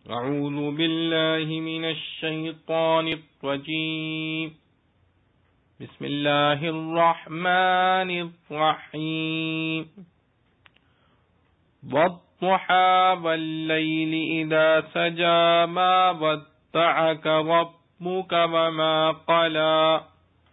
اعوذ باللہ من الشیطان الرجیم بسم اللہ الرحمن الرحیم والضحى والليل إذا سجى ما ودعك ربك وما قلى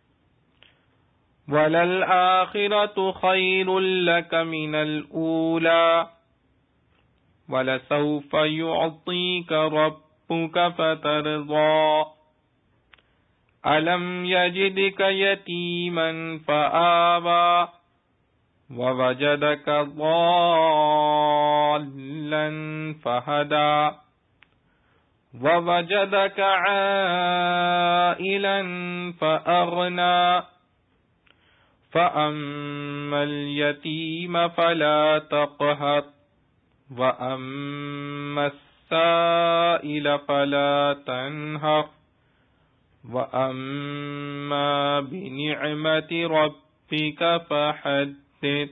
وللآخرة خير لك من الأولى وَلَسَوْفَ يُعْطِيكَ رَبُّكَ فَتَرْضَىٰ أَلَمْ يَجِدْكَ يَتِيمًا فَآوَىٰ وَوَجَدَكَ ضَالًّا فَهَدَىٰ وَوَجَدَكَ عَائِلًا فَأَغْنَىٰ فَأَمَّا الْيَتِيمَ فَلَا تَقْهَرْ وَأَمَّا السَّائِلَ فَلَا تَنْهَرْ وَأَمَّا بِنِعْمَةِ رَبِّكَ فَحَدِّثْ۔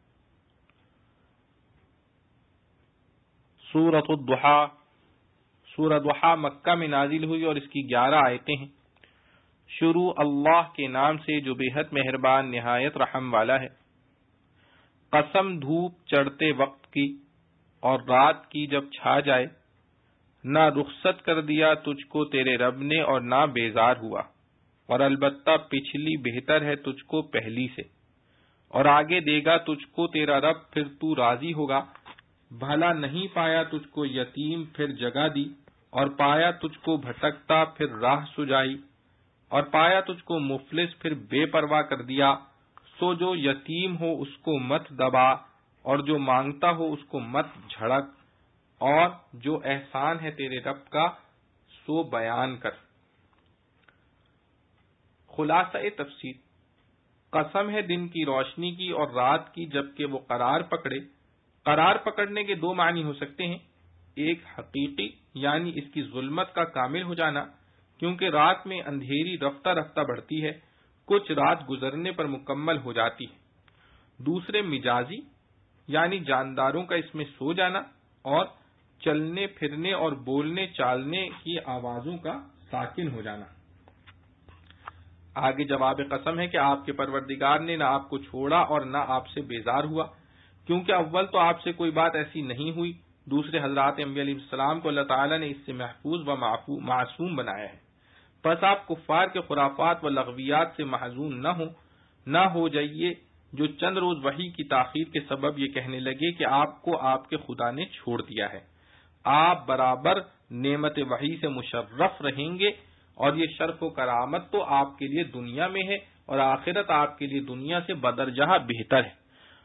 سورۃ الضحیٰ۔ سورہ ضحیٰ مکہ میں نازل ہوئی اور اس کی 11 آیتیں ہیں۔ شروع اللہ کے نام سے جو بے حد مہربان نہایت رحم والا ہے۔ قسم دھوپ چڑھتے وقت کی اور رات کی جب چھا جائے، نہ رخصت کر دیا تجھ کو تیرے رب نے اور نہ بیزار ہوا، اور البتہ پچھلی بہتر ہے تجھ کو پہلی سے، اور آگے دے گا تجھ کو تیرا رب پھر تو راضی ہوگا۔ بھلا نہیں پایا تجھ کو یتیم پھر جگہ دی، اور پایا تجھ کو بھٹکتا پھر راہ سجائی، اور پایا تجھ کو مفلس پھر بے پرواہ کر دیا۔ سو جو یتیم ہو اس کو مت دبا، اور جو مانگتا ہو اس کو مت جھڑک، اور جو احسان ہے تیرے رب کا سو بیان کر۔ خلاصہ تفسیر: قسم ہے دن کی روشنی کی اور رات کی جبکہ وہ قرار پکڑے۔ قرار پکڑنے کے 2 معنی ہو سکتے ہیں، ایک حقیقی یعنی اس کی ظلمت کا کامل ہو جانا، کیونکہ رات میں اندھیری رفتہ رفتہ بڑھتی ہے، کچھ رات گزرنے پر مکمل ہو جاتی ہے۔ دوسرے مجازی یعنی جانداروں کا اس میں سو جانا، اور چلنے پھرنے اور بولنے چالنے کی آوازوں کا ساکن ہو جانا۔ آگے جواب قسم ہے کہ آپ کے پروردگار نے نہ آپ کو چھوڑا اور نہ آپ سے بیزار ہوا، کیونکہ اول تو آپ سے کوئی بات ایسی نہیں ہوئی، دوسرے حضرات انبیاء علیہ السلام کو اللہ تعالیٰ نے اس سے محفوظ و معصوم بنایا ہے۔ پس آپ کفار کے خرافات و لغویات سے محزون نہ ہو جائیے جو چند روز وحی کی تاخیر کے سبب یہ کہنے لگے کہ آپ کو آپ کے خدا نے چھوڑ دیا ہے۔ آپ برابر نعمت وحی سے مشرف رہیں گے، اور یہ شرف و کرامت تو آپ کے لیے دنیا میں ہے، اور آخرت آپ کے لیے دنیا سے بدرجہ بہتر ہے،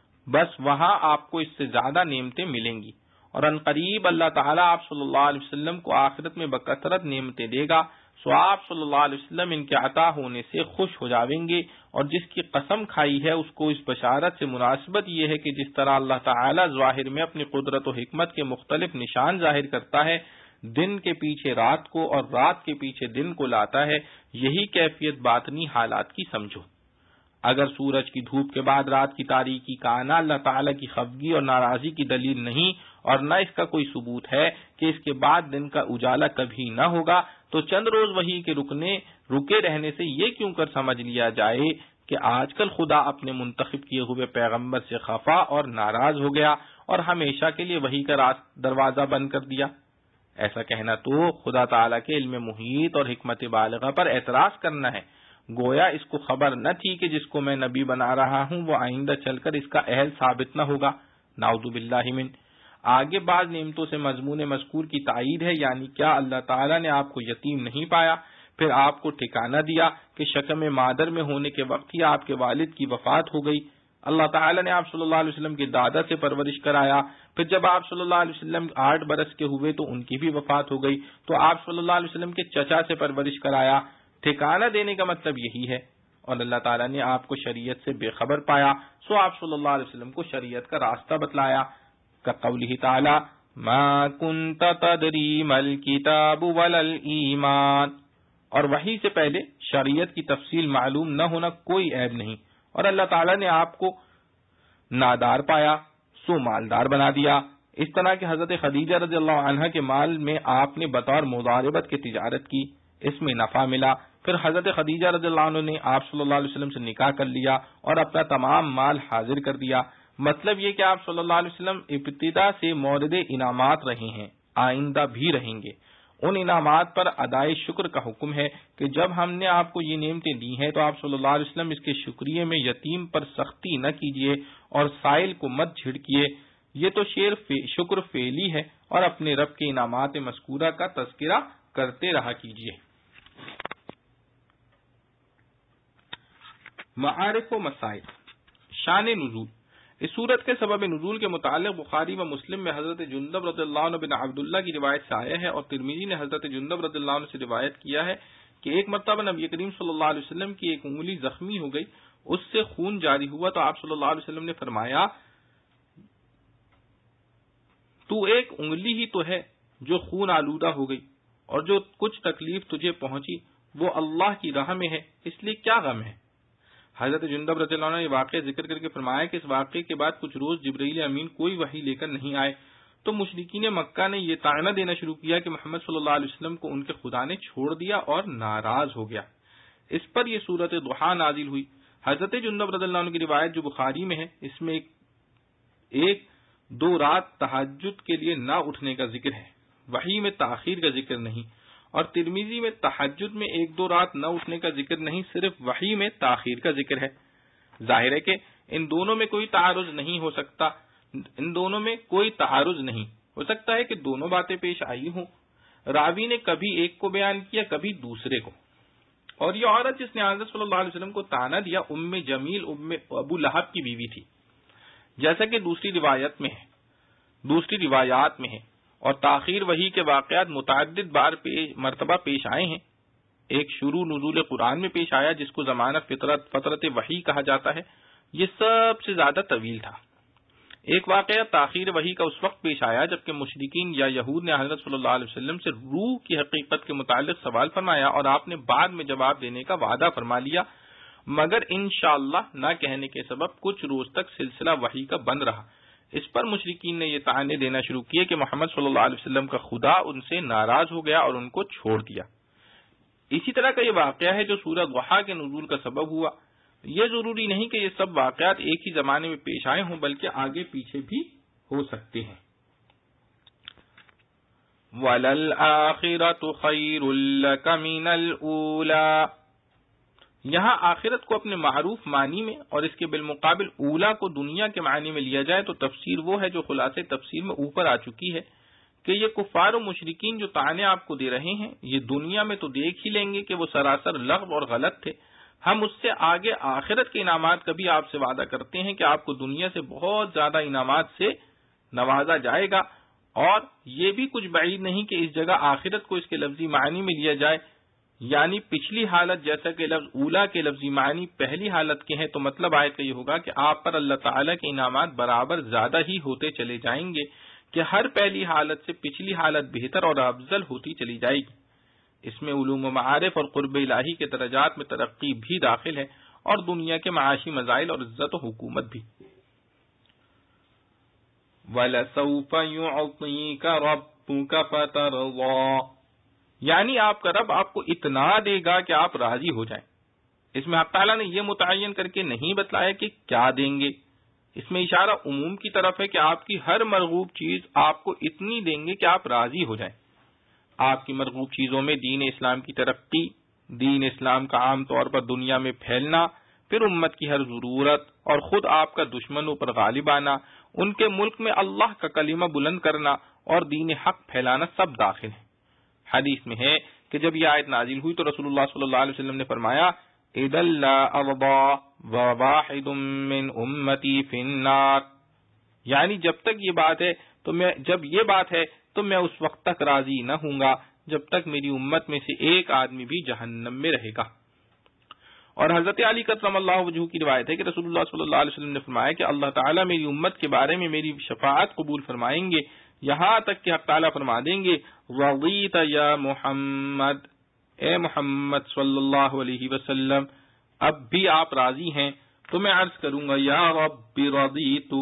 بس وہاں آپ کو اس سے زیادہ نعمتیں ملیں گی، اور عنقریب اللہ تعالیٰ آپ صلی اللہ علیہ وسلم کو آخرت میں بکثرت نعمتیں دے گا۔ سو آپ صلی اللہ علیہ وسلم ان کے عطا ہونے سے خوش ہو جاویں گے، اور جس کی قسم کھائی ہے اس کو اس بشارت سے مناسبت یہ ہے کہ جس طرح اللہ تعالی ظاہر میں اپنی قدرت و حکمت کے مختلف نشان ظاہر کرتا ہے، دن کے پیچھے رات کو اور رات کے پیچھے دن کو لاتا ہے، یہی کیفیت باطنی حالات کی سمجھو۔ اگر سورج کی دھوپ کے بعد رات کی تاریکی کا آنا اللہ تعالی کی خفگی اور ناراضی کی دلیل نہیں، اور نہ اس کا کوئی ثبوت ہے کہ اس کے بعد دن کا اجالا کبھی نہ ہوگا، تو چند روز وحی کے رکے رہنے سے یہ کیوں کر سمجھ لیا جائے کہ آج کل خدا اپنے منتخب کیے ہوئے پیغمبر سے خفا اور ناراض ہو گیا اور ہمیشہ کے لیے وحی کا دروازہ بند کر دیا؟ ایسا کہنا تو خدا تعالیٰ کے علم محیط اور حکمت بالغہ پر اعتراض کرنا ہے، گویا اس کو خبر نہ تھی کہ جس کو میں نبی بنا رہا ہوں وہ آئندہ چل کر اس کا اہل ثابت نہ ہوگا۔ نعوذ باللہ من۔ آگے بعض نعمتوں سے مضمون مذکور کی تائید ہے، یعنی کیا اللہ تعالیٰ نے آپ کو یتیم نہیں پایا، پھر آپ کو ٹھکانہ دیا کہ شکم مادر میں ہونے کے وقت ہی آپ کے والد کی وفات ہو گئی۔ اللہ تعالیٰ نے آپ صلی اللہ علیہ وسلم کے دادا سے پرورش کرایا، پھر جب آپ صلی اللہ علیہ وسلم 8 برس کے ہوئے تو ان کی بھی وفات ہو گئی، تو آپ صلی اللہ علیہ وسلم کے چچا سے پرورش کرایا۔ ٹھکانہ دینے کا مطلب یہی ہے، اور اللہ تعالیٰ نے آپ کو شریعت سے بے خبر پایا، سو آپ صلی اللہ علیہ وسلم کو شریعت کا راستہ بتلایا۔ قوله تعالی ما كنت تدری ما الکتاب ولا الایمان، اور وحی سے پہلے شریعت کی تفصیل معلوم نہ ہونا کوئی عیب نہیں، اور اللہ تعالیٰ نے آپ کو نادار پایا سو مالدار بنا دیا۔ اس طرح کہ حضرت خدیجہ رضی اللہ عنہا کے مال میں آپ نے بطور مضاربت کی تجارت کی، اس میں نفع ملا، پھر حضرت خدیجہ رضی اللہ عنہ نے آپ صلی اللہ علیہ وسلم سے نکاح کر لیا اور اپنا تمام مال حاضر کر دیا۔ مطلب یہ کہ آپ صلی اللہ علیہ وسلم ابتدا سے مورد انعامات رہے ہیں، آئندہ بھی رہیں گے۔ ان انعامات پر ادائے شکر کا حکم ہے کہ جب ہم نے آپ کو یہ نعمتیں دی ہیں تو آپ صلی اللہ علیہ وسلم اس کے شکریہ میں یتیم پر سختی نہ کیجیے اور سائل کو مت جھڑکیے۔ یہ تو شکر فعلی ہے، اور اپنے رب کے انعامات مذکورہ کا تذکرہ کرتے رہا کیجیے۔ معارف و مسائل۔ شان نزول۔ اس سورت کے سبب نزول کے متعلق بخاری و مسلم میں حضرت جندب رضی اللہ عنہ بن عبداللہ کی روایت سے آیا ہے، اور ترمذی نے حضرت جندب رضی اللہ عنہ سے روایت کیا ہے کہ ایک مرتبہ نبی کریم صلی اللہ علیہ وسلم کی ایک انگلی زخمی ہو گئی، اس سے خون جاری ہوا تو آپ صلی اللہ علیہ وسلم نے فرمایا، تو ایک انگلی ہی تو ہے جو خون آلودہ ہو گئی، اور جو کچھ تکلیف تجھے پہنچی وہ اللہ کی راہ میں ہے، اس لیے کیا غم ہے؟ حضرت جندب رضی اللہ عنہ نے واقعہ ذکر کر کے فرمایا کہ اس واقعے کے بعد کچھ روز جبرائیل امین کوئی وحی لے کر نہیں آئے تو مشرکین مکہ نے یہ طعنہ دینا شروع کیا کہ محمد صلی اللہ علیہ وسلم کو ان کے خدا نے چھوڑ دیا اور ناراض ہو گیا۔ اس پر یہ سورت ضحیٰ نازل ہوئی۔ حضرت جندب رضی اللہ عنہ کی روایت جو بخاری میں ہے، اس میں ایک دو رات تہجد کے لیے نہ اٹھنے کا ذکر ہے، وحی میں تاخیر کا ذکر نہیں، اور ترمذی میں تہجد میں ایک دو رات نہ اٹھنے کا ذکر نہیں، صرف وحی میں تاخیر کا ذکر ہے۔ ظاہر ہے کہ ان دونوں میں کوئی تعارض نہیں ہو سکتا، ان دونوں میں کوئی تعارض نہیں ہو سکتا ہے کہ دونوں باتیں پیش آئی ہوں، راوی نے کبھی ایک کو بیان کیا کبھی دوسرے کو۔ اور یہ عورت جس نے حضرت صلی اللہ علیہ وسلم کو طعنہ دیا ام جمیل ام ابو لہب کی بیوی تھی، جیسا کہ دوسری روایات میں ہے، اور تاخیر وحی کے واقعات متعدد مرتبہ پیش آئے ہیں۔ ایک شروع نزول قرآن میں پیش آیا جس کو زمانہ فترت وحی کہا جاتا ہے، یہ سب سے زیادہ طویل تھا۔ ایک واقعہ تاخیر وحی کا اس وقت پیش آیا جبکہ مشرکین یا یہود نے حضرت صلی اللہ علیہ وسلم سے روح کی حقیقت کے متعلق سوال فرمایا اور آپ نے بعد میں جواب دینے کا وعدہ فرما لیا، مگر انشاءاللہ نہ کہنے کے سبب کچھ روز تک سلسلہ وحی کا بند رہا۔ اس پر مشرکین نے یہ طعنے دینا شروع کیے کہ محمد صلی اللہ علیہ وسلم کا خدا ان سے ناراض ہو گیا اور ان کو چھوڑ دیا۔ اسی طرح کا یہ واقعہ ہے جو سورہ ضحیٰ کے نزول کا سبب ہوا۔ یہ ضروری نہیں کہ یہ سب واقعات ایک ہی زمانے میں پیش آئے ہوں، بلکہ آگے پیچھے بھی ہو سکتے ہیں۔ وَلَلْآخِرَةُ خَيْرٌ لَكَ مِنَ الْأُولَى۔ یہاں آخرت کو اپنے معروف معنی میں اور اس کے بالمقابل اولا کو دنیا کے معنی میں لیا جائے تو تفسیر وہ ہے جو خلاصے تفسیر میں اوپر آ چکی ہے کہ یہ کفار و مشرکین جو طعنے آپ کو دے رہے ہیں یہ دنیا میں تو دیکھ ہی لیں گے کہ وہ سراسر لغو اور غلط تھے، ہم اس سے آگے آخرت کے انعامات کا بھی آپ سے وعدہ کرتے ہیں کہ آپ کو دنیا سے بہت زیادہ انعامات سے نوازا جائے گا، اور یہ بھی کچھ بعید نہیں کہ اس جگہ آخرت کو اس کے لفظی معنی میں لیا جائے، یعنی پچھلی حالت جیسا کہ لفظ اولا کے لفظی معنی پہلی حالت کے ہیں، تو مطلب آیت کا یہ ہوگا کہ آپ پر اللہ تعالیٰ کے انعامات برابر زیادہ ہی ہوتے چلے جائیں گے کہ ہر پہلی حالت سے پچھلی حالت بہتر اور افضل ہوتی چلی جائے گی۔ اس میں علوم و معارف اور قرب الہی کے درجات میں ترقی بھی داخل ہے اور دنیا کے معاشی مسائل اور عزت و حکومت بھی۔ وَلَسَوْفَ يُعْطِيكَ رَبُّكَ فَتَرْضَىٰ، یعنی آپ کا رب آپ کو اتنا دے گا کہ آپ راضی ہو جائیں۔ اس میں حق تعالیٰ نے یہ متعین کر کے نہیں بتلایا کہ کیا دیں گے، اس میں اشارہ عموم کی طرف ہے کہ آپ کی ہر مرغوب چیز آپ کو اتنی دیں گے کہ آپ راضی ہو جائیں۔ آپ کی مرغوب چیزوں میں دین اسلام کی ترقی، دین اسلام کا عام طور پر دنیا میں پھیلنا، پھر امت کی ہر ضرورت اور خود آپ کا دشمنوں پر غالب آنا، ان کے ملک میں اللہ کا کلمہ بلند کرنا اور دین حق پھیلانا سب داخل ہے۔ حدیث میں ہے کہ جب یہ آیت نازل ہوئی تو رسول اللہ صلی اللہ علیہ وسلم نے فرمایا اِذَا لَا أَرْضَىٰ وَوَاحِدٌ مِّنْ أُمَّتِي فِي النَّارِ، یعنی جب تک یہ بات ہے تو میں اس وقت تک راضی نہ ہوں گا جب تک میری امت میں سے ایک آدمی بھی جہنم میں رہے گا۔ اور حضرت علی کرم اللہ وجہہ کی روایت ہے کہ رسول اللہ صلی اللہ علیہ وسلم نے فرمایا کہ اللہ تعالیٰ میری امت کے بارے میں میری شفاعت قبول فرمائیں گے، یہاں تک کہ حق تعالیٰ فرما دیں گے رضیت یا محمد، اے محمد صلی اللہ علیہ وسلم اب بھی آپ راضی ہیں؟ تو میں عرض کروں گا یا رب رضیت،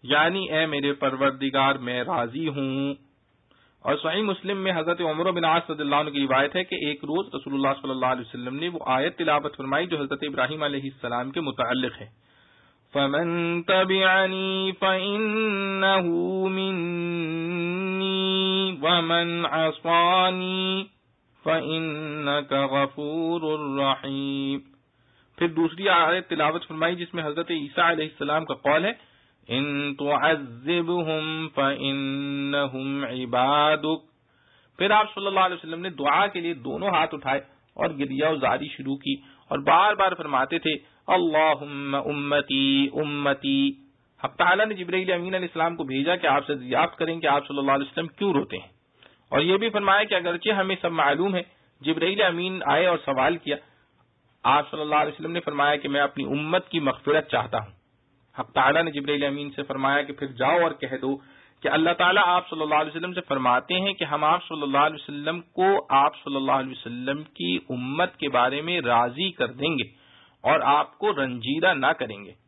یعنی اے میرے پروردگار میں راضی ہوں۔ اور صحیح مسلم میں حضرت عمر بن عاص رضی اللہ عنہ کی روایت ہے کہ ایک روز رسول اللہ صلی اللہ علیہ وسلم نے وہ آیت تلاوت فرمائی جو حضرت ابراہیم علیہ السلام کے متعلق ہے، فَمَن تَبِعَنِي فَإِنَّهُ مِنِّي وَمَنْ عَصَانِي فَإِنَّكَ غَفُورٌ رَحِيمٌ۔ پھر دوسری آیت تلاوت فرمائی جس میں حضرت عیسیٰ علیہ السلام کا قول ہے، ان تعذبهم فإنهم عبادك۔ پھر آپ صلی اللہ علیہ وسلم نے دعا کے لیے دونوں ہاتھ اٹھائے اور گریہ وزاری شروع کی اور بار بار فرماتے تھے اللہم امتی امتی۔ حق تعالیٰ نے جبرائیل امین علیہ السلام کو بھیجا کہ آپ سے دریافت کریں کہ آپ صلی اللہ علیہ وسلم کیوں روتے ہیں، اور یہ بھی فرمایا کہ اگرچہ ہمیں سب معلوم ہے، جبرائیل امین آئے اور سوال کیا، آپ صلی اللہ علیہ وسلم نے فرمایا کہ میں اپنی امت کی مغفرت چاہتا ہوں۔ حق تعالیٰ نے جبرائیل امین سے فرمایا کہ پھر جاؤ اور کہہ دو کہ اللہ تعالیٰ آپ صلی اللہ علیہ وسلم سے فرماتے ہیں کہ ہم آپ صلی اللہ علیہ وسلم کو آپ صلی اللہ علیہ وسلم کی امت کے بارے میں راضی کر دیں گے اور آپ کو رنجیدہ نہ کریں گے۔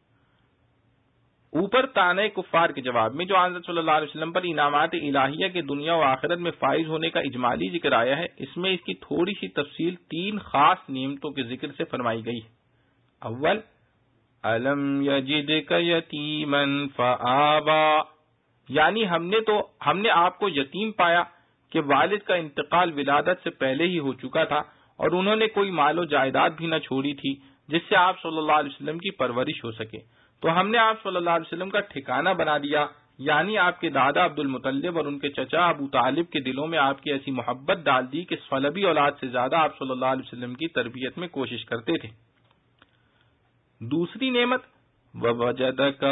اوپر طعنہ کفار کے جواب میں جو حضرت صلی اللہ علیہ وسلم پر انعامات الہیہ کے دنیا و آخرت میں فائز ہونے کا اجمالی ذکر آیا ہے، اس میں اس کی تھوڑی سی تفصیل تین خاص نعمتوں کے ذکر سے فرمائی گئی ہے۔ اول، الم یجدک یتیما فآبا، یعنی ہم نے آپ کو یتیم پایا کہ والد کا انتقال ولادت سے پہلے ہی ہو چکا تھا اور انہوں نے کوئی مال و جائیداد بھی نہ چھوڑی تھی جس سے آپ صلی اللہ علیہ وسلم کی پرورش ہو سکے، تو ہم نے آپ صلی اللہ علیہ وسلم کا ٹھکانہ بنا دیا، یعنی آپ کے دادا عبد المطلب اور ان کے چچا ابو طالب کے دلوں میں آپ کی ایسی محبت ڈال دی کہ صلبی اولاد سے زیادہ آپ صلی اللہ علیہ وسلم کی تربیت میں کوشش کرتے تھے۔ دوسری نعمت، وَوَجَدَكَ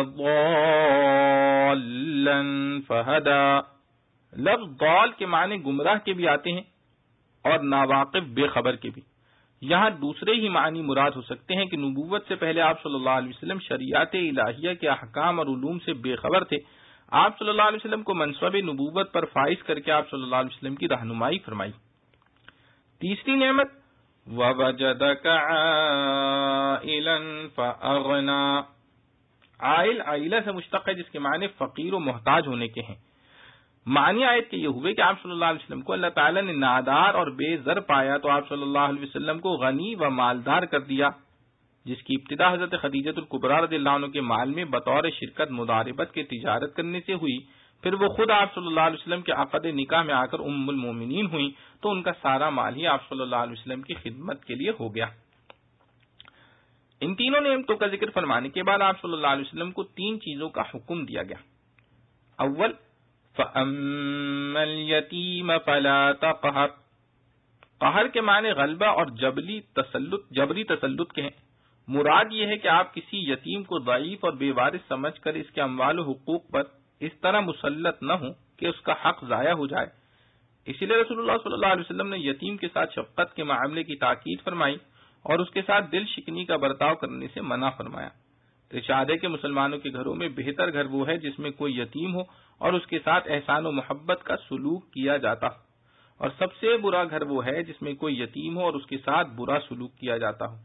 ضَالًّا فَهَدَى، لفظ ضال کے معنی گمراہ کے بھی آتے ہیں اور ناواقف بے خبر کے بھی۔ یہاں دوسرے ہی معنی مراد ہو سکتے ہیں کہ نبوت سے پہلے آپ صلی اللہ علیہ وسلم شریعت الہیہ کے احکام اور علوم سے بے خبر تھے، آپ صلی اللہ علیہ وسلم کو منصب نبوت پر فائز کر کے آپ صلی اللہ علیہ وسلم کی رہنمائی فرمائی۔ تیسری نعمت، وَوَجَدَكَ عَائِلًا فَأَغْنَى، عائل عائلہ سے مشتق ہے جس کے معنی فقیر و محتاج ہونے کے ہیں۔ معنی آیت کے یہ ہوئے کہ آپ صلی اللہ علیہ وسلم کو اللہ تعالیٰ نے نادار اور بے زر پایا تو آپ صلی اللہ علیہ وسلم کو غنی و مالدار کر دیا، جس کی ابتدا حضرت خدیجہ الکبریٰ رضی اللہ عنہ کے مال میں بطور شرکت مضاربت کے تجارت کرنے سے ہوئی، پھر وہ خود آپ صلی اللہ علیہ وسلم کے عقد نکاح میں آ کر ام المومنین ہوئیں تو ان کا سارا مال ہی آپ صلی اللہ علیہ وسلم کی خدمت کے لیے ہو گیا۔ ان تینوں نعمتوں کا ذکر فرمانے کے بعد آپ صلی اللہ علیہ وسلم کو تین چیزوں کا حکم دیا گیا۔ اول، فَأَمَّا الْيَتِيمَ فَلَا تَقْهَرْ، قہر کے معنی غلبہ اور جبری تسلط کے ہیں۔ مراد یہ ہے کہ آپ کسی یتیم کو ضعیف اور بے وارث سمجھ کر اس کے اموال و حقوق پر اس طرح مسلط نہ ہوں کہ اس کا حق ضائع ہو جائے۔ اسی لیے رسول اللہ صلی اللہ علیہ وسلم نے یتیم کے ساتھ شفقت کے معاملے کی تاکید فرمائی اور اس کے ساتھ دل شکنی کا برتاؤ کرنے سے منع فرمایا۔ ارشاد ہے کہ مسلمانوں کے گھروں میں بہتر گھر وہ ہے جس میں کوئی یتیم ہو اور اس کے ساتھ احسان و محبت کا سلوک کیا جاتا ہو، اور سب سے برا گھر وہ ہے جس میں کوئی یتیم ہو اور اس کے ساتھ برا سلوک کیا جاتا ہو۔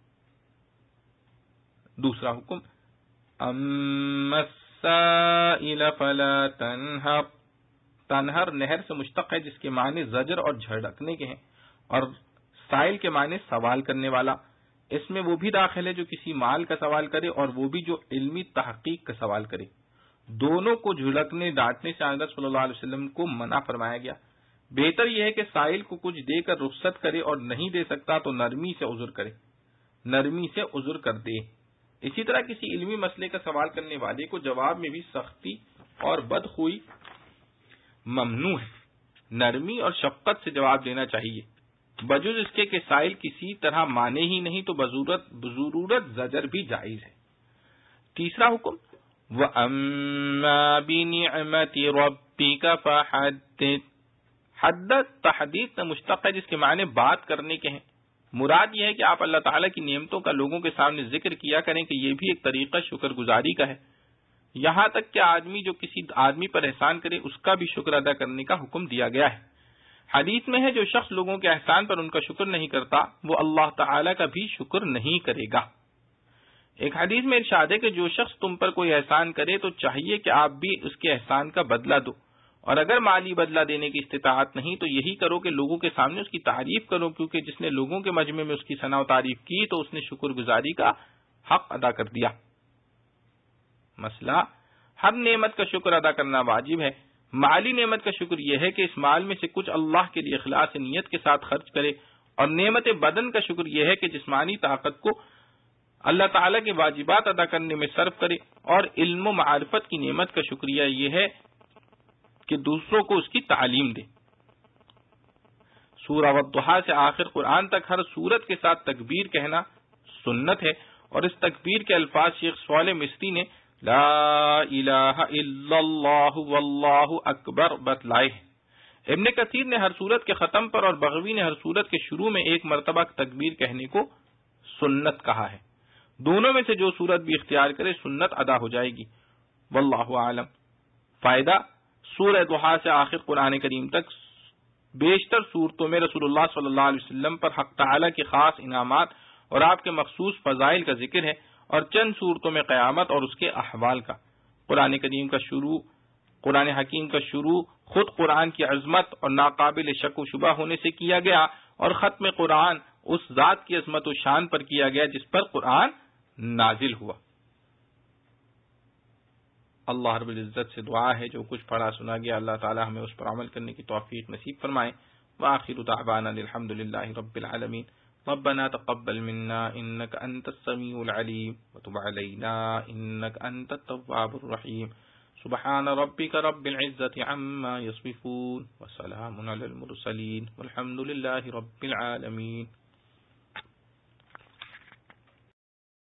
دوسرا حکم، اما السائل فلا تنہر، تنہر نہر سے مشتق ہے جس کے معنی زجر اور جھڑکنے کے ہیں، اور سائل کے معنی سوال کرنے والا، اس میں وہ بھی داخل ہے جو کسی مال کا سوال کرے اور وہ بھی جو علمی تحقیق کا سوال کرے۔ دونوں کو جھڑکنے ڈانٹنے سے حضرت صلی اللہ علیہ وسلم کو منع فرمایا گیا۔ بہتر یہ ہے کہ سائل کو کچھ دے کر رخصت کرے اور نہیں دے سکتا تو نرمی سے عذر کرے، نرمی سے عذر کر دے۔ اسی طرح کسی علمی مسئلے کا سوال کرنے والے کو جواب میں بھی سختی اور بدخوئی ممنوع ہے، نرمی اور شفقت سے جواب دینا چاہیے، بجز اس کے کہ سائل کسی طرح مانے ہی نہیں تو بضرورت زجر بھی جائز ہے۔ تیسرا حکم، وَأَمَّا بِنِعْمَةِ رَبِّكَ فَحَدِّثْ، حدت تحدید سے مشتق ہے جس کے معنی بات کرنے کے ہیں۔ مراد یہ ہے کہ آپ اللہ تعالیٰ کی نعمتوں کا لوگوں کے سامنے ذکر کیا کریں کہ یہ بھی ایک طریقہ شکر گزاری کا ہے، یہاں تک کہ آدمی جو کسی آدمی پر احسان کرے اس کا بھی شکر ادا کرنے کا حکم دیا گیا ہے۔ حدیث میں ہے جو شخص لوگوں کے احسان پر ان کا شکر نہیں کرتا وہ اللہ تعالیٰ کا بھی شکر نہیں کرے گا۔ ایک حدیث میں ارشاد ہے کہ جو شخص تم پر کوئی احسان کرے تو چاہیے کہ آپ بھی اس کے احسان کا بدلہ دو، اور اگر مالی بدلہ دینے کی استطاعت نہیں تو یہی کرو کہ لوگوں کے سامنے اس کی تعریف کرو، کیونکہ جس نے لوگوں کے مجمع میں اس کی ثنا و تعریف کی تو اس نے شکر گزاری کا حق ادا کر دیا۔ مسئلہ، ہر نعمت کا شکر ادا کرنا واجب ہے۔ مالی نعمت کا شکر یہ ہے کہ اس مال میں سے کچھ اللہ کے لیے اخلاص نیت کے ساتھ خرچ کرے، اور نعمت بدن کا شکر یہ ہے کہ جسمانی طاقت کو اللہ تعالیٰ کے واجبات ادا کرنے میں صرف کرے، اور علم و معرفت کی نعمت کا شکریہ یہ ہے کہ دوسروں کو اس کی تعلیم دے۔ سورہ والضحیٰ سے آخر قرآن تک ہر سورت کے ساتھ تکبیر کہنا سنت ہے، اور اس تکبیر کے الفاظ شیخ صالح مصری نے لا الہ الا اللہ واللہ اکبر بتلائے ہیں۔ ابن کثیر نے ہر سورت کے ختم پر اور بغوی نے ہر سورت کے شروع میں ایک مرتبہ تکبیر کہنے کو سنت کہا ہے۔ دونوں میں سے جو سورت بھی اختیار کرے سنت ادا ہو جائے گی، واللہ عالم۔ فائدہ، سورہ ضحیٰ سے آخر قرآن کریم تک بیشتر صورتوں میں رسول اللہ صلی اللہ علیہ وسلم پر حق تعالی کے خاص انعامات اور آپ کے مخصوص فضائل کا ذکر ہے، اور چند صورتوں میں قیامت اور اس کے احوال کا۔ قرآن حکیم کا شروع خود قرآن کی عظمت اور ناقابل شک و شبہ ہونے سے کیا گیا، اور ختم قرآن اس ذات کی عظمت و شان پر کیا گیا جس پر قرآن نازل ہوا۔ اللہ رب العزت سے دعا ہے جو کچھ پڑھا سنا گیا اللہ تعالی ہمیں اس پر عمل کرنے کی توفیق نصیب فرمائے۔ وآخر دعوانا الحمد للہ رب العالمین۔ ربنا تقبل منا انك انت السميع العليم وتب علينا انك انت التواب الرحيم۔ سبحان ربك رب العزة عما يصفون وسلام على المرسلين والحمد لله رب العالمين۔